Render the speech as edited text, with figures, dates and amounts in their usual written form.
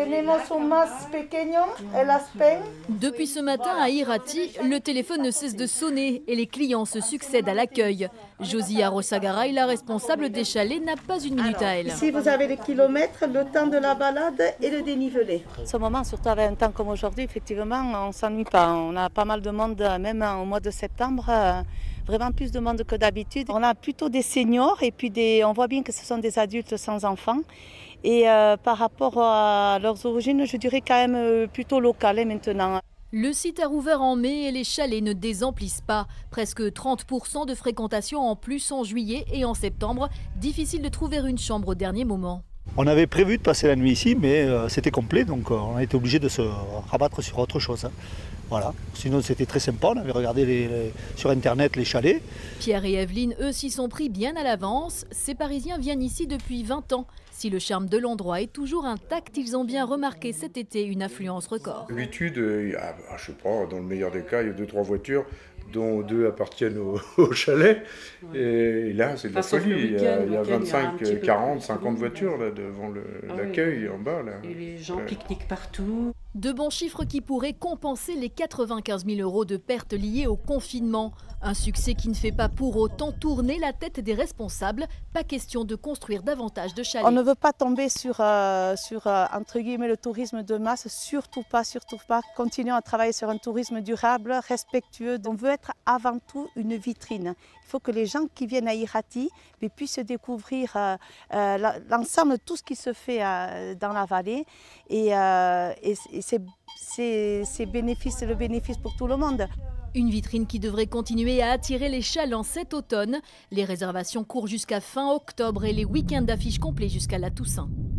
tenemos un más pequeño, el Aspen. Depuis ce matin à Irati, le téléphone ne cesse de sonner et les clients se succèdent à l'accueil. Josie Arosagaray, la responsable des chalets, n'a pas une minute à elle. Ici, vous avez les kilomètres, le temps de la balade et le dénivelé. En ce moment, surtout avec un temps comme aujourd'hui, effectivement, on ne s'ennuie pas. On a pas mal de monde, même au mois de septembre, vraiment plus de monde que d'habitude. On a plutôt des seniors et puis on voit bien que ce sont des adultes sans enfants. Et par rapport à leurs origines, je dirais quand même plutôt locales maintenant. Le site a rouvert en mai et les chalets ne désemplissent pas. Presque 30% de fréquentation en plus en juillet et en septembre. Difficile de trouver une chambre au dernier moment. On avait prévu de passer la nuit ici, mais c'était complet, donc on a été obligé de se rabattre sur autre chose. Voilà. Sinon c'était très sympa, on avait regardé sur internet les chalets. Pierre et Evelyne, eux, s'y sont pris bien à l'avance. Ces Parisiens viennent ici depuis 20 ans. Si le charme de l'endroit est toujours intact, ils ont bien remarqué cet été une affluence record. D'habitude, je sais pas, dans le meilleur des cas, il y a 2-3 voitures, dont 2 appartiennent au chalet. Et là, c'est de la folie. Il y a 25, 40, 50 voitures là, devant l'accueil en bas. Là. Et les gens pique-niquent partout. De bons chiffres qui pourraient compenser les 95 000 € de pertes liées au confinement. Un succès qui ne fait pas pour autant tourner la tête des responsables. Pas question de construire davantage de chalets. On ne veut pas tomber sur entre guillemets, le tourisme de masse, surtout pas. Continuons à travailler sur un tourisme durable, respectueux. On veut être avant tout une vitrine. Il faut que les gens qui viennent à Irati puissent découvrir l'ensemble de tout ce qui se fait dans la vallée. Et c'est le bénéfice pour tout le monde. Une vitrine qui devrait continuer à attirer les chalands cet automne. Les réservations courent jusqu'à fin octobre et les week-ends d'affiches complets jusqu'à la Toussaint.